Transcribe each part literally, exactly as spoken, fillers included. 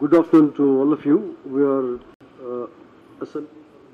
Good afternoon to all of you. We are uh, Azad.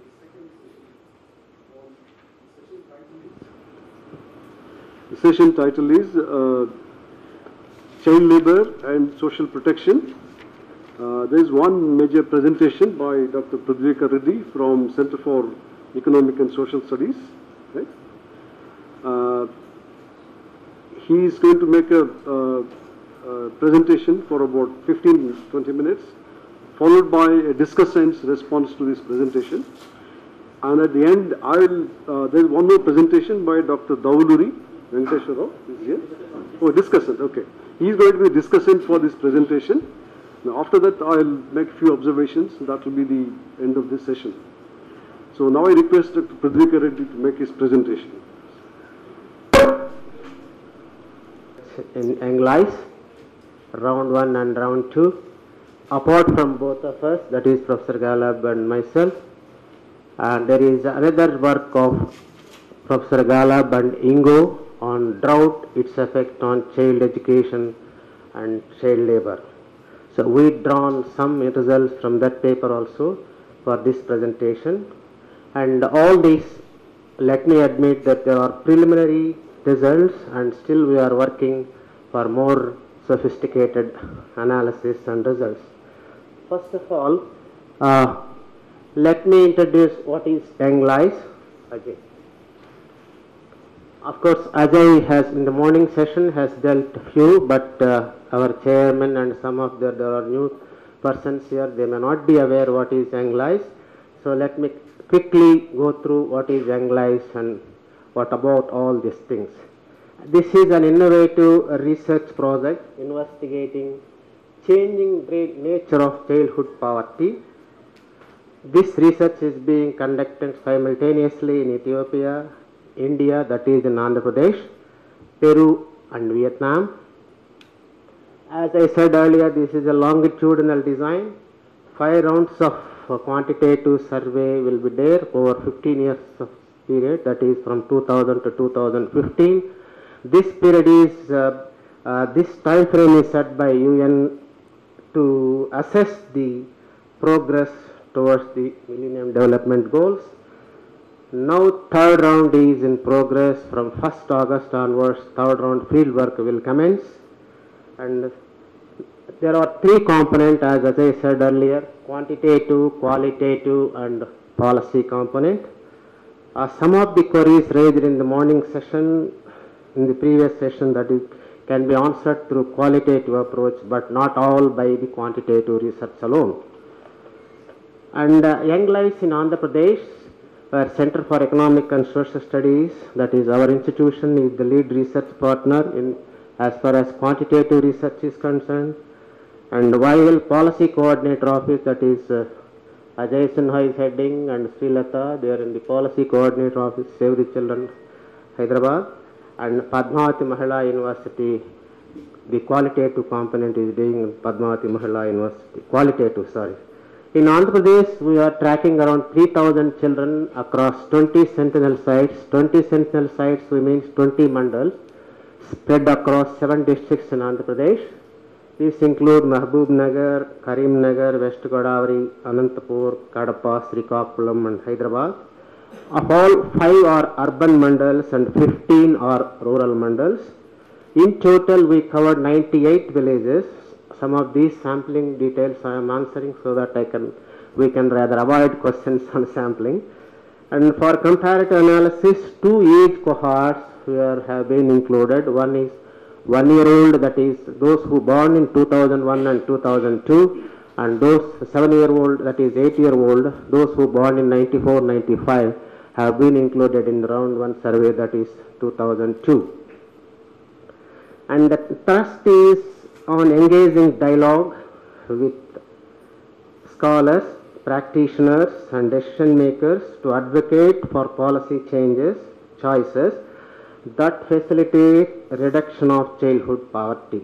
The session title is uh, Child Labour and Social Protection. Uh, there is one major presentation by Doctor Prudvika Reddy from Centre for Economic and Social Studies. Right? Uh, he is going to make a uh, Uh, presentation for about fifteen to twenty minutes, followed by a discussant's response to this presentation. And at the end, I will, uh, there is one more presentation by Doctor Davuluri Venkateshwar Rao is here. Oh, discussant, okay. He is going to be discussant for this presentation. Now, after that, I will make few observations. That will be the end of this session. So now I request Doctor Prudvika Reddy to make his presentation. In English, round one and round two, apart from both of us, that is Professor Galab and myself, and there is another work of Professor Galab and Ingo on drought, its effect on child education and child labor. So we drawn some results from that paper also for this presentation, and all these, let me admit that there are preliminary results and still we are working for more sophisticated analysis and results. First of all, uh, let me introduce what is young life. Ajay. Of course, Ajay has in the morning session has dealt few, but uh, our chairman and some of the there are new persons here, they may not be aware what is young life. So let me quickly go through what is young life and what about all these things. This is an innovative research project investigating changing nature of childhood poverty. This research is being conducted simultaneously in Ethiopia, India, that is in Andhra Pradesh, Peru and Vietnam. As I said earlier, this is a longitudinal design. Five rounds of quantitative survey will be there over fifteen years of period, that is from two thousand to two thousand fifteen. This period is, uh, uh, this time frame is set by U N to assess the progress towards the Millennium Development Goals. Now third round is in progress from first August onwards, third round field work will commence. And there are three components as, as I said earlier, quantitative, qualitative and policy component. Uh, some of the queries raised in the morning session, in the previous session, that is, can be answered through qualitative approach, but not all by the quantitative research alone. And uh, Young Lives in Andhra Pradesh, where Centre for Economic and Social Studies, that is our institution, is the lead research partner in as far as quantitative research is concerned. And while Policy Coordinator Office, that is uh, Ajay Sinha is heading, and Srilata, they are in the Policy Coordinator Office, Save the Children, Hyderabad. And Padmavati Mahila University, the qualitative component is doing in Padmavati Mahila University, qualitative, sorry. In Andhra Pradesh, we are tracking around three thousand children across twenty sentinel sites. twenty sentinel sites, we means twenty mandals, spread across seven districts in Andhra Pradesh. These include Mahbub Nagar, Karim Nagar, West Godavari, Anantapur, Kadapa, Srikakulam and Hyderabad. Of all, five are urban mandals and fifteen are rural mandals. In total, we covered ninety-eight villages. Some of these sampling details I am answering so that I can, we can rather avoid questions on sampling. And for comparative analysis, two age cohorts here have been included. One is one year old, that is those who born in two thousand one and two thousand two, and those seven year old, that is eight year old, those who born in ninety-four ninety-five have been included in the round one survey, that is two thousand two. And the thrust is on engaging dialogue with scholars, practitioners and decision makers to advocate for policy changes, choices that facilitate reduction of childhood poverty.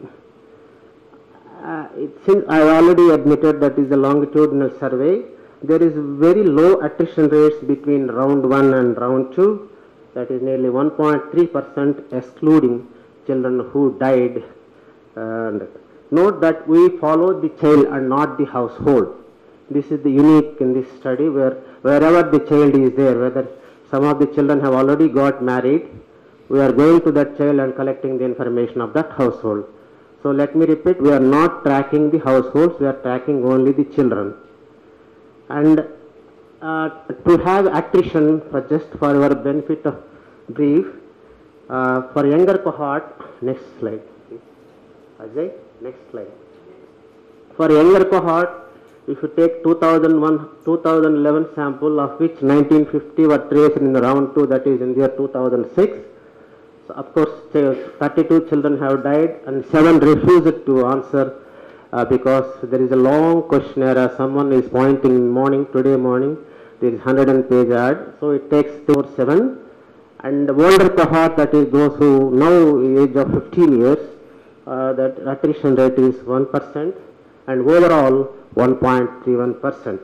Uh, it, since I already admitted that is a longitudinal survey, there is very low attrition rates between round one and round two, that is nearly one point three percent excluding children who died, and Note that we follow the child and not the household. This is the unique in this study, where wherever the child is there, whether some of the children have already got married, we are going to that child and collecting the information of that household. So let me repeat, we are not tracking the households, we are tracking only the children. And uh, to have attrition, for just for our benefit of brief, uh, for younger cohort, next slide. Azad, next slide. For younger cohort, if you take two thousand one, two thousand eleven sample, of which nineteen fifty were traced in the round two, that is in the year two thousand six. So of course, thirty-two children have died and seven refused to answer uh, because there is a long questionnaire. As someone is pointing morning, today morning, there is one hundred page ad. So it takes four, seven. And the older cohort, that is those who now age of fifteen years, uh, that attrition rate is one percent and overall one point three one percent.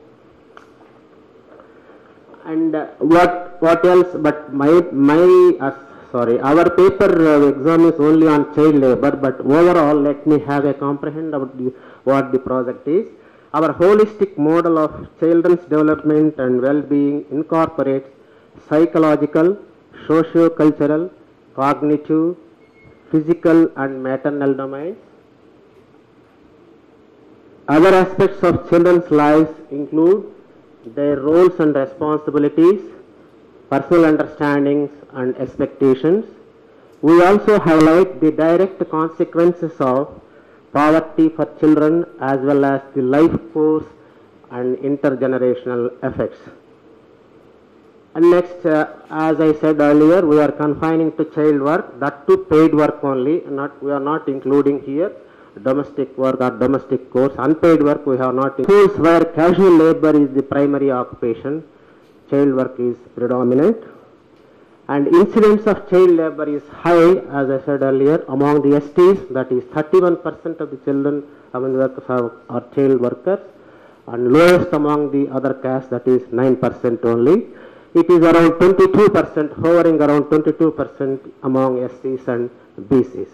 And uh, what what else? But my my uh, sorry, our paper uh, exam is only on child labor. But overall, let me have a comprehend about the, what the project is. Our holistic model of children's development and well-being incorporates psychological, socio-cultural, cognitive, physical, and maternal domains. Other aspects of children's lives include their roles and responsibilities, personal understandings and expectations. We also highlight the direct consequences of poverty for children as well as the life course and intergenerational effects. And next, uh, as I said earlier, we are confining to child work, that to paid work only, not, we are not including here domestic work or domestic course. Unpaid work we have not. Schools where casual labor is the primary occupation, child work is predominant. And incidence of child labor is high, as I said earlier, among the S Ts, that is thirty-one percent of the children among the workers are, are child workers, and lowest among the other castes, that is nine percent only. It is around twenty-two percent, hovering around twenty-two percent among S Cs and B Cs.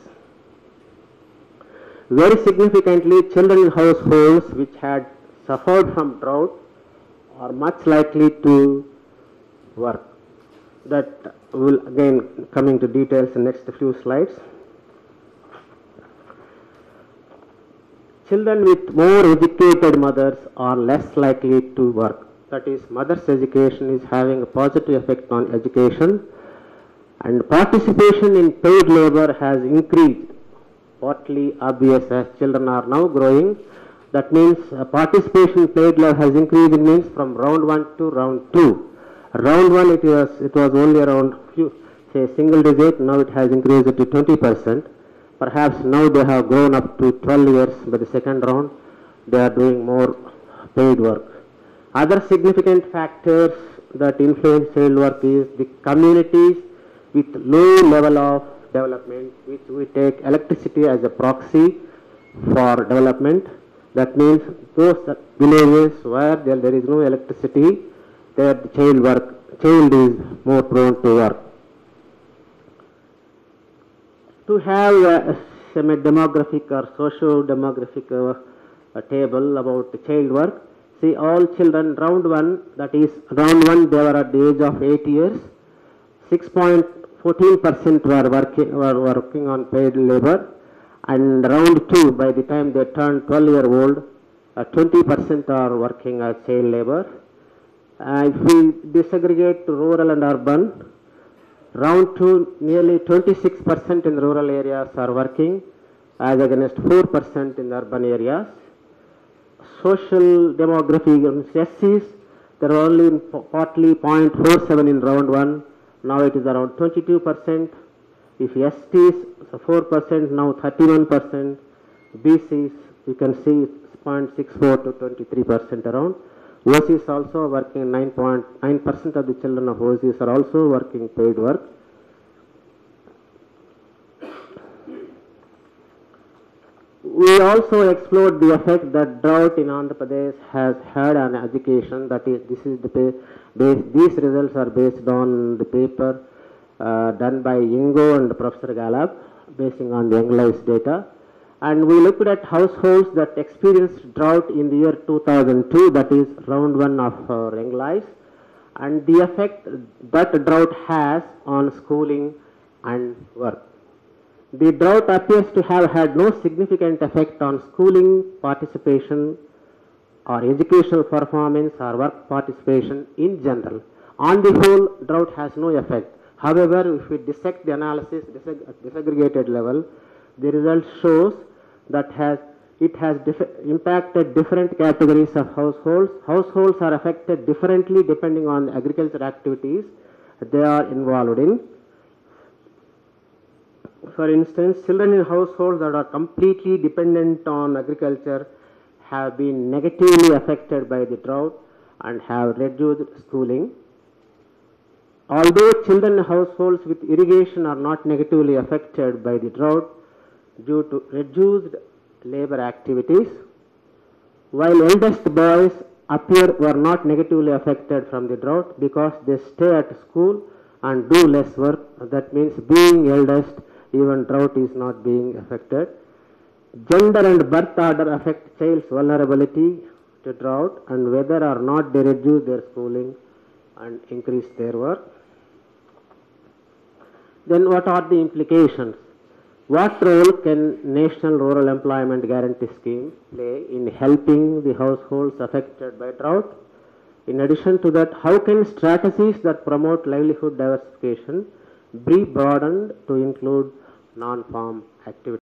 Very significantly, children in households which had suffered from drought are much likely to work. That will again coming to details in the next few slides. Children with more educated mothers are less likely to work. That is, mother's education is having a positive effect on education, and participation in paid labor has increased. Partly obvious as children are now growing. That means uh, participation in paid labor has increased. It means from round one to round two. Round one it was it was only around few say single digit. Now it has increased to twenty percent. Perhaps now they have grown up to twelve years. By the second round, they are doing more paid work. Other significant factors that influence child work is the communities with low level of development, which we take electricity as a proxy for development. That means those villages where there, there is no electricity, there the child work, child is more prone to work. To have a semi-demographic or socio-demographic uh, a table about child work, see all children round one, that is round one they were at the age of eight years, six point one four percent were working, were working on paid labor, and round two, by the time they turn twelve year old, uh, twenty percent are working as child labor. Uh, if we disaggregate to rural and urban, round two, nearly twenty-six percent in rural areas are working, as against four percent in urban areas. Social demography, S Cs, there are only partly zero point four seven in round one. Now it is around twenty-two percent. If S Ts, so four percent, now thirty-one percent. B Cs, you can see zero point six four to twenty-three percent around. O Cs also working, nine point nine percent of the children of O Cs are also working paid work. We also explored the effect that drought in Andhra Pradesh has had on education. That is, this is the pay, base, these results are based on the paper uh, done by Ingo and Professor Galab, basing on the analyzed data. And we looked at households that experienced drought in the year two thousand two, that is round one of our young lives, and the effect that drought has on schooling and work. The drought appears to have had no significant effect on schooling participation or educational performance or work participation in general. On the whole, drought has no effect. However, if we dissect the analysis at disaggregated level, the result shows that has, it has dif impacted different categories of households. Households are affected differently depending on the agricultural activities they are involved in. For instance, children in households that are completely dependent on agriculture have been negatively affected by the drought and have reduced schooling. Although children in households with irrigation are not negatively affected by the drought due to reduced labor activities, while eldest boys appear were not negatively affected from the drought because they stay at school and do less work. That means being eldest, even drought is not being affected. Gender and birth order affect child's vulnerability to drought and whether or not they reduce their schooling and increase their work. Then what are the implications? What role can National Rural Employment Guarantee Scheme play in helping the households affected by drought? In addition to that, how can strategies that promote livelihood diversification be broadened to include non-farm activities?